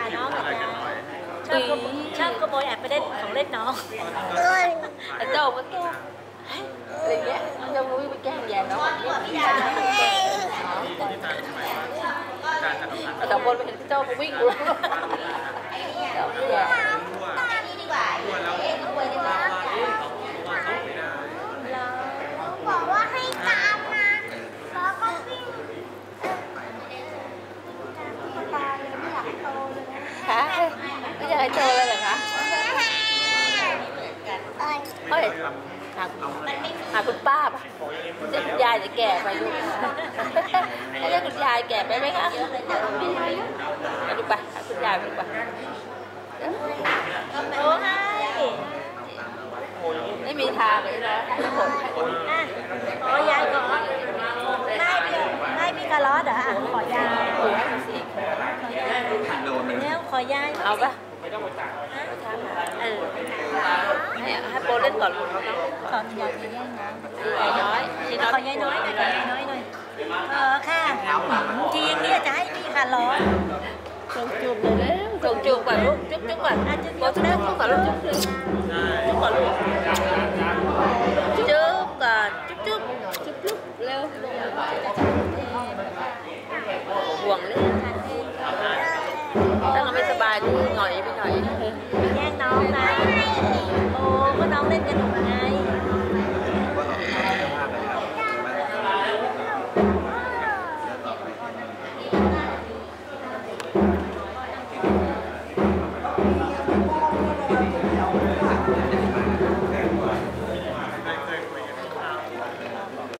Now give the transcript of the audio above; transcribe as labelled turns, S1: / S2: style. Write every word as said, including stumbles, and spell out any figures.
S1: น้องเหรอจ๊ะชอบขโมยชอบขโมยแอบไปเล่นของเล่นน้อง
S2: ไอ้เจ้ามันตัวอะไรเงี้ยเจ้ามุ้ยไปแกล้งแย่น้องแต่สองคนไปเห็นเจ้ามาวิ่งดูเจ้าแย่
S3: บอกว่าให้ตามมาแล้วก็วิ่งตาเลยไม่อยากโตเลย
S2: คะไม่อยากให้โตเลยเหรอคะเฮ้ยหาหาคุณป้าป่ะจะคุณยายจะแก่ไปลูกให้เรียกคุณยายแก่ไปไหมคะไปดูไปหาคุณยายไปดูไป
S1: โอ้ให้
S2: ไม่มีทางเลยนะ
S1: ขอยายก่อนได้พี่ได้พี่คาร์ลอสเหรอขอยายแล้วขอยาย
S2: เอาปะ
S1: เออ
S2: เนี่ยให้โปรเล่นก่อนลูก
S1: ขอยายแย่งน้องขอยายน้อยขอยายน้อยหน่อยขอยายน้อยหน่อยเออค่ะทีอย่างนี้จะให้พี่คาร์ลอส
S2: ส่งจูบเลยแล้วส่งจูบก่อนลูกจุ๊บจุ๊บก่อนโปรจุ๊บจุ๊บก่อนลูกจุ๊บจุ๊บก่อนลูกจุ๊บก่อนจุ๊บจุ๊บจุ๊บจุ๊บเร็วห่วงเลยถ้าเราไม่สบายดูหน่อยไปหน่อย